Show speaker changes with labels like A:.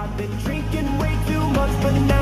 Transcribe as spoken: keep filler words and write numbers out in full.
A: I've been drinking way too much, but now